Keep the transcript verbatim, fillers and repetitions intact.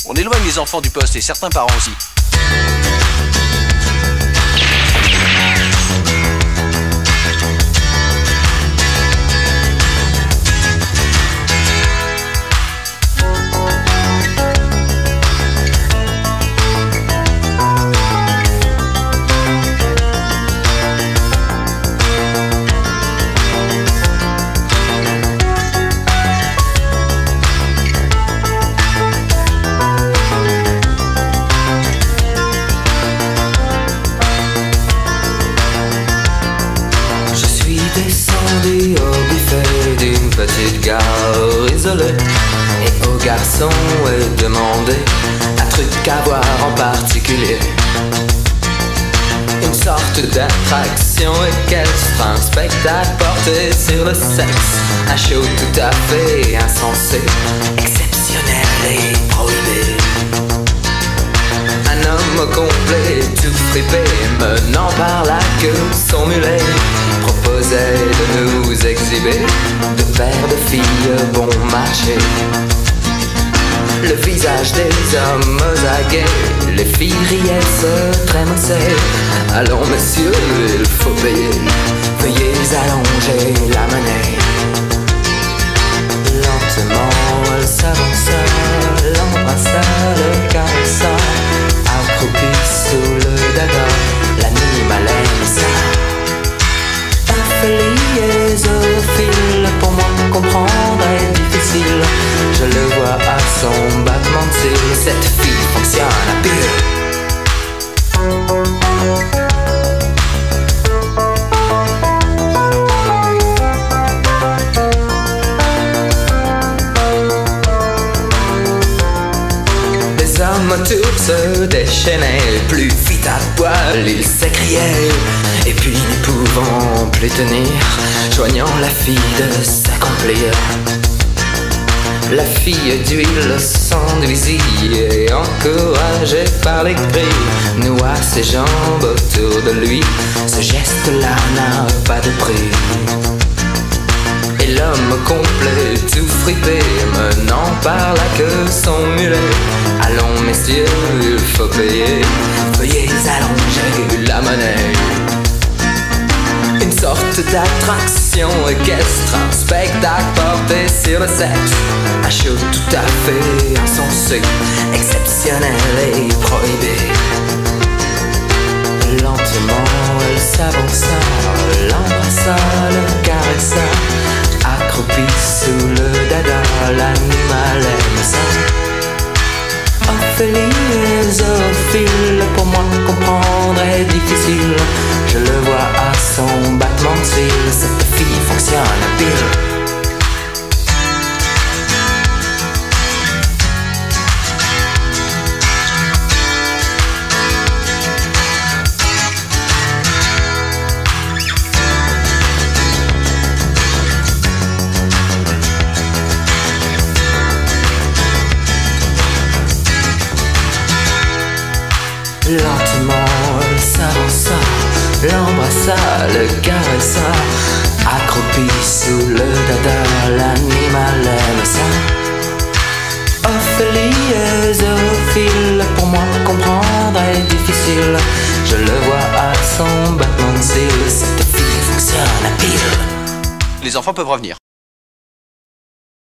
On éloigne les enfants du poste et certains parents aussi. Descendu au buffet d'une petite gare isolée, et au garçon est demandé un truc à voir en particulier. Une sorte d'attraction équestre, un spectacle porté sur le sexe, un show tout à fait insensé, exceptionnel et prohibé. Un homme complet, tout fripé, menant par la queue son mulet, proposait de nous exhiber de paires de filles bon marché. Le visage des hommes aguets, les filles riaient, se trémoussaient. Allons messieurs, il faut payer, veuillez allonger la monnaie. Lentement elle s'avança, l'embrassa, le caressa, accroupie sous le dada, l'animal aime ça. Folie zoophile, pour moi comprendre est difficile. Je le vois à son battement de cils, cette fille fonctionne à pile. Les hommes tous se déchaînaient, plus vite à poil ils s'écriaient. Et puis ne pouvant plus tenir, joignant la fille de s'accomplir. La fille d'huile s'enduisit et encouragée par les cris, noua ses jambes autour de lui, ce geste-là n'a pas de prix. Et l'homme complet, tout fripé, menant par la queue son mulet. Allons messieurs, il faut payer, veuillez allonger la monnaie. Une sorte d'attraction équestre, un spectacle porté sur le sexe, un show tout à fait insensé, exceptionnel et prohibé. Lentement elle s'avança, l'embrassa, le caressa, accroupie sous le dada, l'animal aime ça. Ophélie et zoophile, pour moi comprendre est difficile. Je le vois à son battement de cils, cette fille fonctionne à pile. Lentement elle s'avança, l'embrassa, le caressa, accroupi sous le dada, l'animal aime ça. Ophélie et zoophile, pour moi comprendre est difficile. Je le vois à son battement de cils, cette fille fonctionne à pile. Les enfants peuvent revenir.